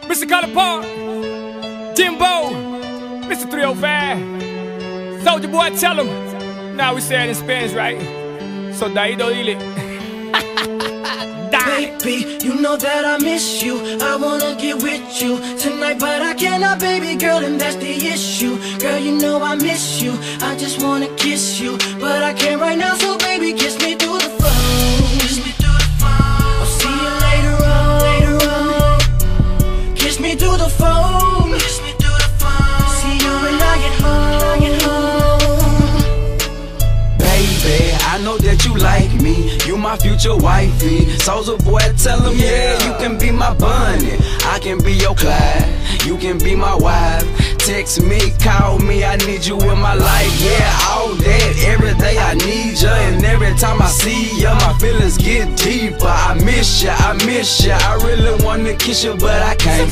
Mr. Color Park, Jimbo, Mr. 305, Soulja boy, tell him. Now we say it in Spanish, right? So Daido dile. Baby, you know that I miss you. I wanna get with you tonight, but I cannot, baby girl, and that's the issue. Girl, you know I miss you. I just wanna kiss you, but I can't right now, so baby, kiss me through the phone. Kiss me through the phone. I'll see you later on. Kiss me through the phone. Kiss me through the phone. See you when I get home. Baby, I know that you like me. You my future wifey. Soulja boy, tell him, yeah, you can be my bunny. I can be your Clyde. You can be my wife. Text me, call me, I need you in my life. Yeah, all that, every day I need ya. And every time I see ya, my feelings get deeper. I miss ya, I miss ya. I really wanna kiss you, but I can't.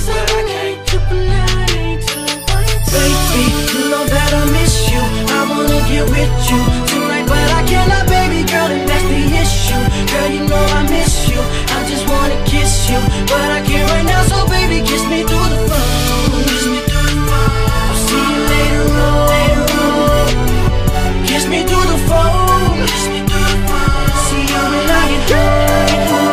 Baby, you know that I miss you. I wanna get with you tonight, but I cannot, baby girl, and that's the issue. Girl, you know I miss you. I just wanna kiss you, but I can't right now, so baby, kiss me through the phone. Kiss me through the phone. I'll see you later on. Kiss me through the phone. Kiss me through the phone. See you when I get home.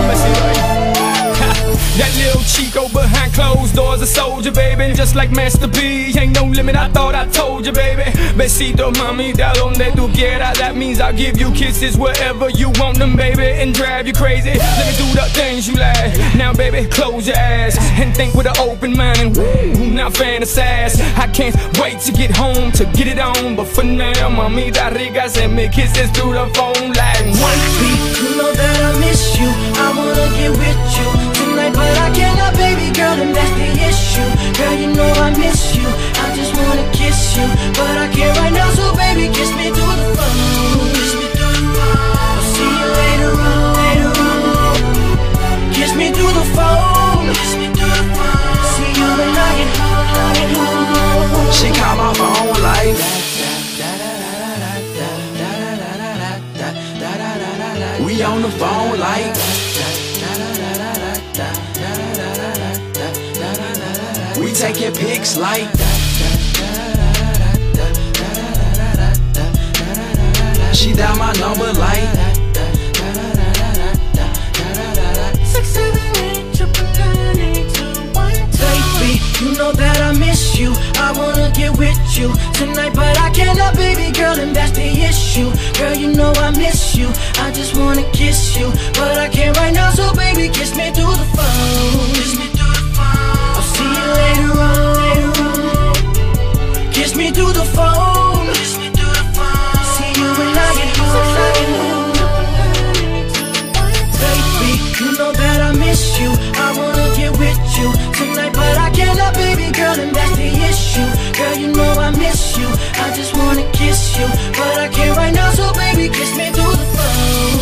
That little Chico behind closed doors, a soldier, baby. Just like Master P, ain't no limit, I thought I told you, baby. Besito, mamita, donde tu quieras. That means I'll give you kisses wherever you want them, baby, and drive you crazy. Let me do the things you like. Now, baby, close your eyes and think with an open mind and woo, now fantasize. I can't wait to get home to get it on, but for now, mamita rica, send me kisses through the phone like Baby, you know that I miss you. I wanna get with you tonight, but I cannot, baby girl, and that's the issue. Girl, you know I miss you. I just wanna kiss you, but I can't right now, so baby, kiss me through the phone. Kiss me through the phone. I'll see you later on. Kiss me through the phone. Kiss me through the phone. See you when I get home. She call my phone like we on the phone like we taking pics like she dial my number like 678-999-821. Baby, you know that I miss you. I wanna get with you tonight, but I cannot, baby girl, and that's the issue. Girl, you know I miss you. I just wanna kiss you, but I can't right now, so baby, kiss me through the phone. Kiss me through the phone. I'll see you later on. Kiss me through the phone. Kiss me through the phone. See you when I get home. Baby, you know that I miss you. I wanna get with you tonight, but I cannot, baby girl, and that's the issue. Girl, you know I miss you. I just wanna kiss you, but I can't right now, so baby, kiss me through the phone.